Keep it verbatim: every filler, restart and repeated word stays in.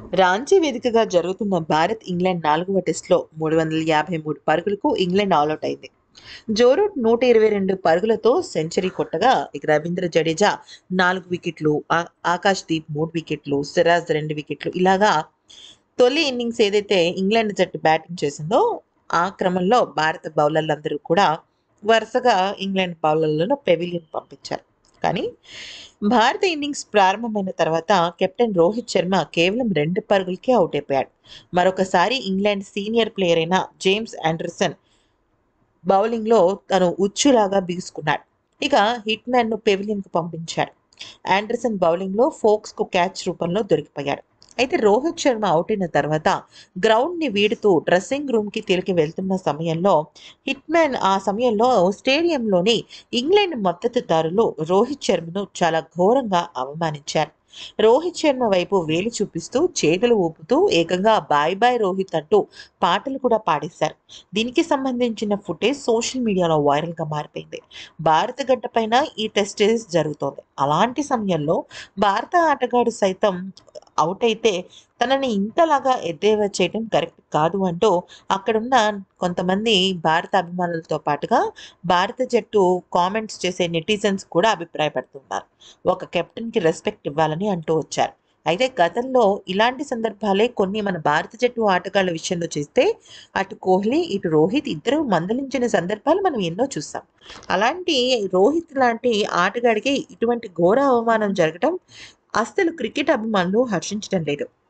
రాంచీ వేదికగా జరుగుతున్న భారత్ ఇంగ్లాండ్ నాలుగవ టెస్టులో మూడు వందల యాభై మూడు పరుగులకు ఇంగ్లాండ్ ఆలౌట్ అయింది. జో రూట్ నూట ఇరవై రెండు పరుగులతో సెంచరీ కొట్టగా, ఇక రవీంద్ర జడేజా నాలుగు వికెట్లు, ఆ- ఆకాష్ దీప్ మూడు వికెట్లు, సిరాజ్ రెండు వికెట్లు. ఇలాగా తొలి ఇన్నింగ్స్ ఏదైతే ఇంగ్లాండ్ జట్టు బ్యాటింగ్ చేసిందో ఆ క్రమంలో భారత బౌలర్లందరూ కూడా వరుసగా ఇంగ్లాండ్ బౌలర్లను పెవిలియన్ పంపించారు. కానీ భారత ఇన్నింగ్స్ ప్రారంభమైన తర్వాత కెప్టెన్ రోహిత్ శర్మ కేవలం రెండు పరుగులకే అవుట్ అయిపోయాడు. మరొకసారి ఇంగ్లాండ్ సీనియర్ ప్లేయర్ అయిన జేమ్స్ ఆండర్సన్ బౌలింగ్లో తను ఉచ్చులాగా బిగుసుకున్నాడు. ఇక హిట్ మ్యాన్ ను పెవిలియన్ కు పంపించాడు. ఆండర్సన్ బౌలింగ్ లో ఫోక్స్ కు క్యాచ్ రూపంలో దొరికిపోయాడు. అయితే రోహిత్ శర్మ అవుట్ అయిన తర్వాత గ్రౌండ్ ని వీడుతూ డ్రెస్సింగ్ రూమ్ కి తిరిగి వెళ్తున్న సమయంలో హిట్ మ్యాన్ ఆ సమయంలో స్టేడియంలోని ఇంగ్లాండ్ మద్దతుదారులు రోహిత్ శర్మను చాలా ఘోరంగా అవమానించారు. రోహిత్ శర్మ వైపు వేలు చూపిస్తూ చేతులు ఊపుతూ ఏకంగా బాయ్ బాయ్ రోహిత్ అంటూ పాటలు కూడా పాడేశారు. దీనికి సంబంధించిన ఫుటేజ్ సోషల్ మీడియాలో వైరల్‌గా మారిపోయింది. భారత గడ్డ పైన ఈ టెస్ట్ సిరీస్ జరుగుతోంది. అలాంటి సమయంలో భారత ఆటగాడు సైతం ఔట్ అయితే తనని ఇంతలాగా ఎద్దేవా చేయడం కరెక్ట్ కాదు అంటూ అక్కడున్న కొంతమంది భారత అభిమానులతో పాటుగా భారత జట్టు కామెంట్స్ చేసే నెటిజన్స్ కూడా అభిప్రాయపడుతున్నారు. ఒక కెప్టెన్‌కి రెస్పెక్ట్ ఇవ్వాలని అంటూ వచ్చారు. అయితే గతంలో ఇలాంటి సందర్భాలే కొన్ని మన భారత జట్టు ఆటగాళ్ల విషయంలో చేస్తే అటు కోహ్లీ, ఇటు రోహిత్ ఇద్దరు మందలించిన సందర్భాలు మనం ఎన్నో చూసాం. అలాంటి రోహిత్ లాంటి ఆటగాడికి ఇటువంటి ఘోర అవమానం జరగటం అస్సలు క్రికెట్ అభిమానులు హర్షించడం లేదు.